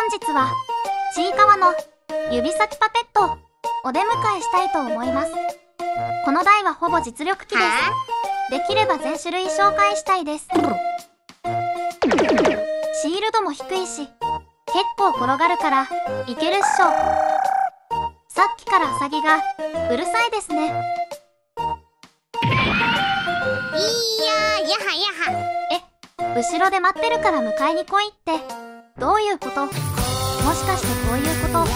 本日はちいかわの指先パペットをお出迎えしたいと思います。この台はほぼ実力機です。できれば全種類紹介したいです。シールドも低いし結構転がるからいけるっしょ。さっきからウサギがうるさいですね。 いやー、やはやは。 後ろで待ってるから迎えに来いってどういうこと？もしかしてこういうこと？うらららららら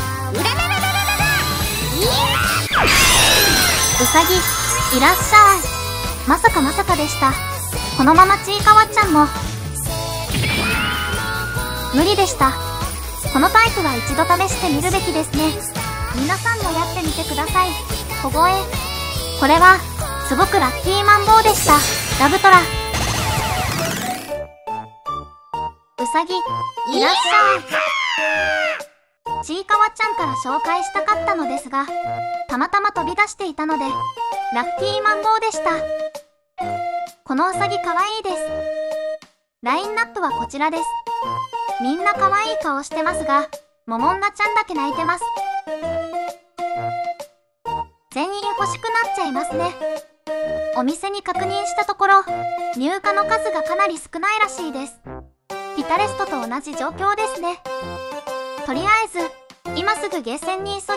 ら。うさぎいらっしゃい。まさかでした。このままちいかわちゃんも無理でした。このタイプは一度試してみるべきですね。皆さんもやってみてください。小声。これはすごくラッキーマンボウでした。ラブトラ。うさぎいらっしゃい。ちいかわちゃんから紹介したかったのですがたまたま飛び出していたのでラッキーマンボウでした。このうさぎかわいいです。ラインナップはこちらです。みんなかわいい顔してますがももんなちゃんだけ泣いてます。全員欲しくなっちゃいますね。お店に確認したところ入荷の数がかなり少ないらしいです。ピタレストと同じ状況ですね。とりあえず今すぐゲーセンに急げ。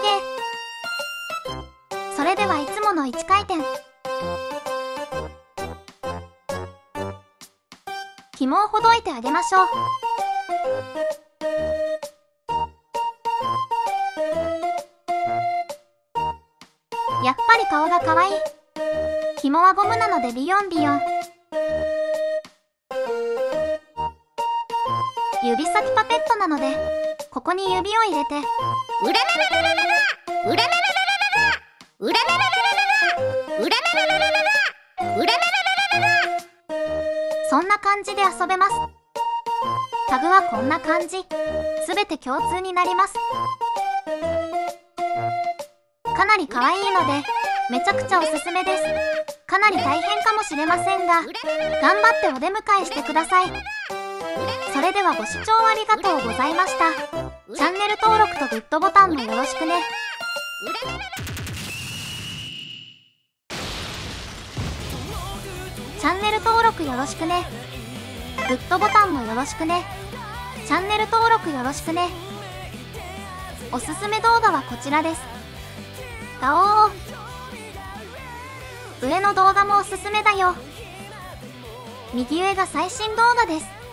それではいつもの1回転。紐をほどいてあげましょう。やっぱり顔がかわいい。紐はゴムなのでビヨンビヨン。指先パペットなのでここに指を入れてうらららららららうららららららうららららららうららららららうらららららら。そんな感じで遊べます。タグはこんな感じ。すべて共通になります。かなり可愛いのでめちゃくちゃおすすめです。かなり大変かもしれませんが頑張ってお出迎えしてください。それではご視聴ありがとうございました。チャンネル登録とグッドボタンもよろしくね。チャンネル登録よろしくね。グッドボタンもよろしくね。チャンネル登録よろしくね。おすすめ動画はこちらです。ガオー。上の動画もおすすめだよ。右上が最新動画です。